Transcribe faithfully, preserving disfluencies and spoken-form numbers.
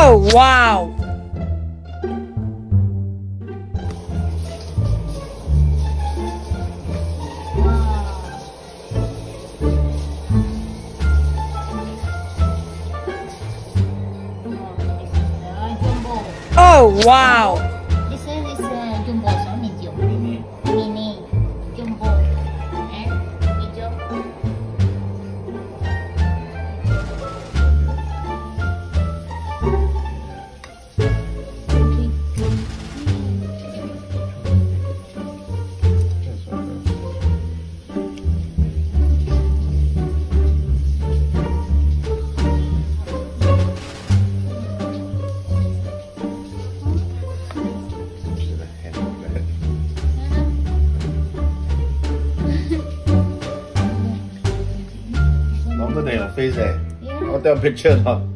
Oh, wow. Oh, wow. This one is uh, jumbo, so medium. Mini. Mini. Jumbo. Eh? Medium. Nóng cái này là face này. Yeah. Có teo picture không?